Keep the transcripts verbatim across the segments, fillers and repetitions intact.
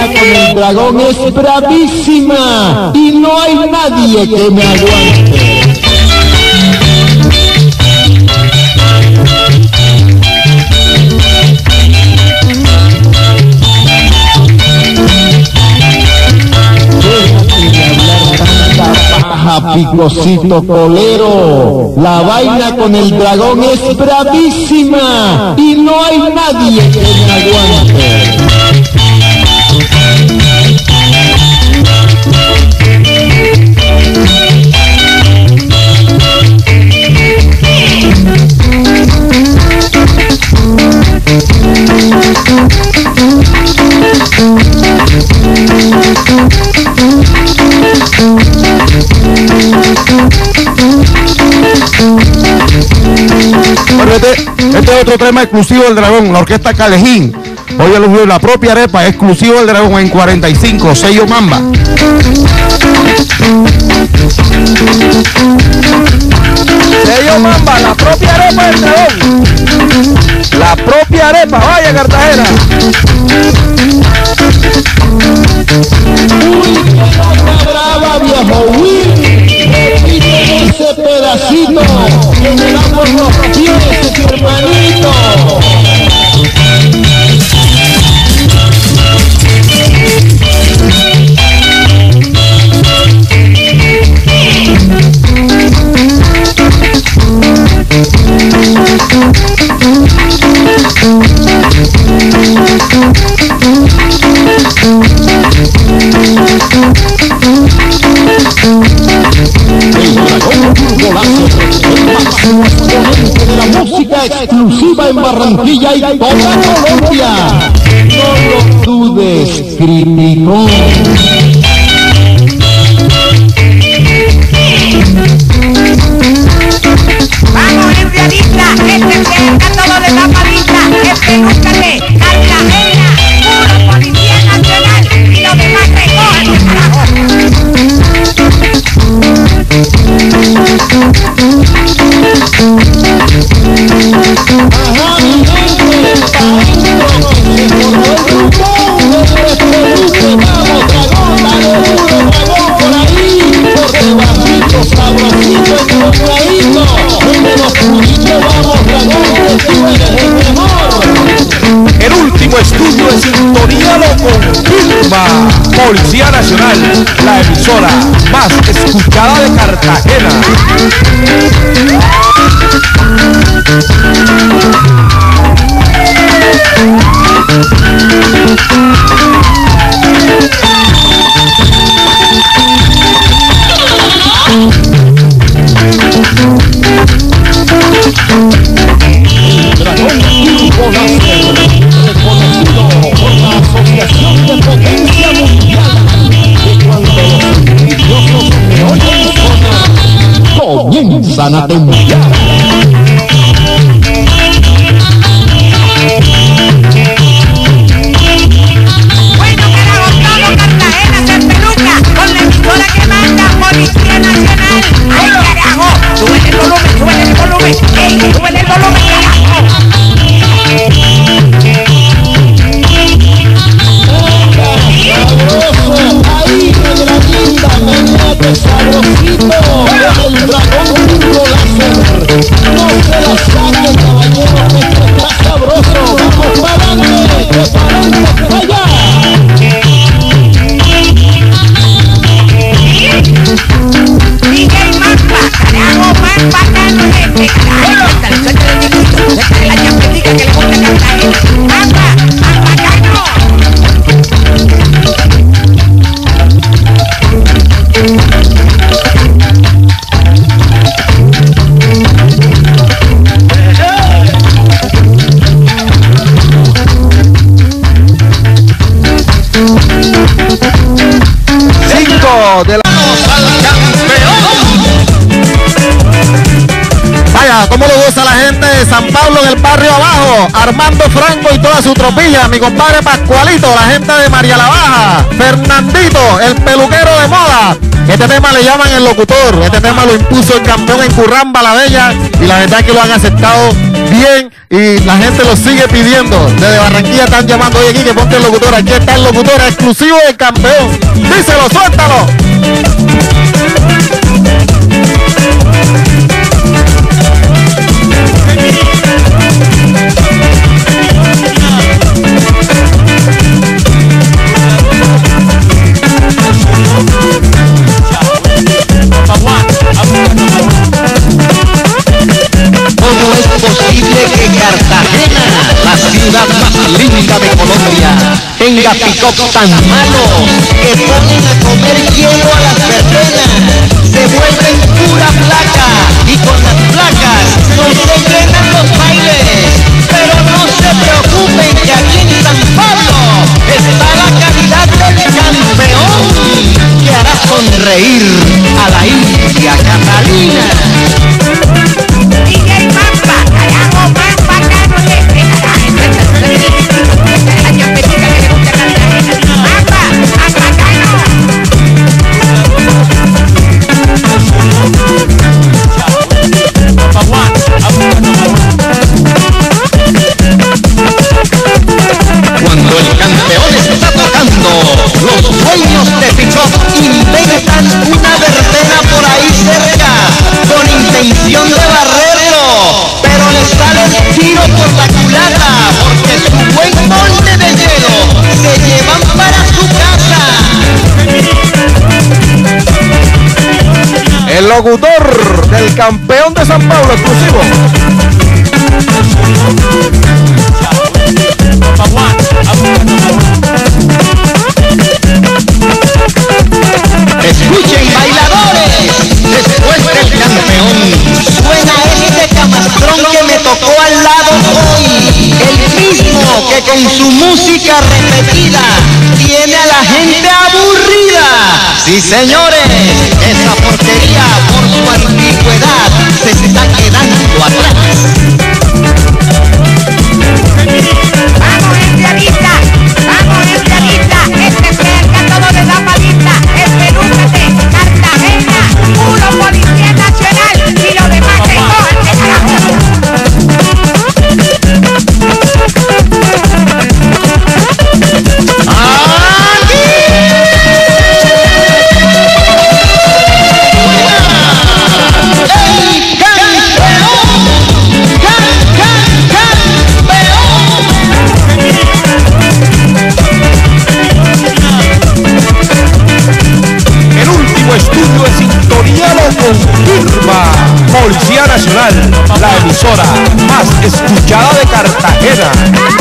con el dragón es bravísima y no hay nadie que me aguante. Picosito colero, la vaina con el dragón es bravísima y no hay nadie que me aguante. Bueno, este, este es otro tema exclusivo del Dragón, la orquesta Calejín. Oye, lo la propia arepa, exclusivo del Dragón en cuarenta y cinco, sello Mamba. Sello Mamba, la propia arepa del Dragón. La propia arepa, vaya Cartagena. Uy, qué nota brava, viejo Will. Repite ese pedacito que me damos los pies, mi hermanito. Exclusiva en Barranquilla y toda Colombia. No lo dudes, criticón. Vamos, enviadita, este cerca todo le da palita, este búscate, Cartagena, puro Policía Nacional, y los demás recogen el carajo. Ajá, mi gente, pa' dentro, que se formó el grupo de este peluche. Vamos, dragón, dale duro, dragón, por ahí, por debajito, sabrosito, encontradito, donde los pulitos vamos, dragón, que tú eres el mejor. El último estudio de sintonía lo confirma. Policía Nacional, la emisora más escuchada de Cartagena. Dragón Turbo Láser, reconocido por la Asociación de Potencia Mundial, que cuando los envidiosos me oyen sonar, comienzan a temblar. Bueno, carajo, todo Cartagena se peluca con la emisora que manda Policía Nacional. ¡Ay, carajo! ¡Suben el volumen, suben el volumen! ¡Ey, suben el volumen, carajo! Sabroso, ahí negra linda, menéate sabrosito, con el dragón Turbo Láser. No se la saquen, caballero, que esto está sabroso. Vamos para adelante, que para adelante, para allá. D J Mamba, carajo, más bacano este, carajo. Suéltale, suéltale el chiquito, suéltale la chapetica que le gusta Cartagena. Mamba, más bacano. Cinco de la... Vaya, cómo lo goza la gente de San Pablo del barrio abajo, Armando Franco y toda su tropilla, mi compadre Pascualito, la gente de María la Baja, Fernandito, el peluquero de moda, Este tema le llaman el locutor. Este tema lo impuso el campeón en Curramba la Bella y la verdad es que lo han aceptado bien y la gente lo sigue pidiendo. Desde Barranquilla están llamando, oye, aquí que ponte el locutor. Aquí está el locutor exclusivo del campeón. Díselo, suéltalo. ¿Cómo es posible que Cartagena, la ciudad más linda de Colombia, tenga pick-up tan malos que ponen a comer hielo a las verbenas, se vuelven pura placa y con las placas no se llenan los bailes? Pero no se preocupen que aquí en San Pablo está la calidad del campeón que hará sonreír a la India Catalina. D J Mamba, carajo, más bacano de este carajo. La ñapetita que le gusta Cartagena. Mamba, más bacano. Cuando el campeón está tocando, los dueños de pick-up inventan una verbena por ahí cerca, con intención de barrerlo, pero le sale el tiro por la culata, porque su buen molde de hielo se llevan para su casa. El locutor del campeón de San Pablo exclusivo. Escuchen, bailadores, después del campeón suena este camastrón que me tocó al lado hoy, el mismo que con su música repetida tiene a la gente aburrida. Sí, señores, esa porquería por su antigüedad se está quedando atrás. Vamos, enviadita, vamos, enviadita. Este cerca todo le da palita. Espelúcate, Cartagena, puro Policía Nacional. Y lo demás que cojan de carajo. Estudio de sintonía lo confirma. Policía Nacional, la emisora más escuchada de Cartagena.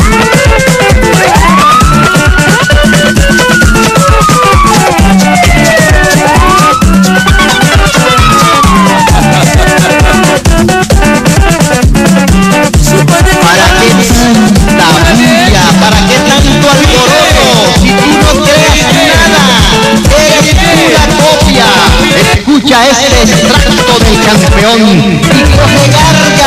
¿Para qué tanta bulla? ¿Para qué tanto alboroto? Si tú no creas nada, eres pura copia. Escucha este extracto del campeón y coge garra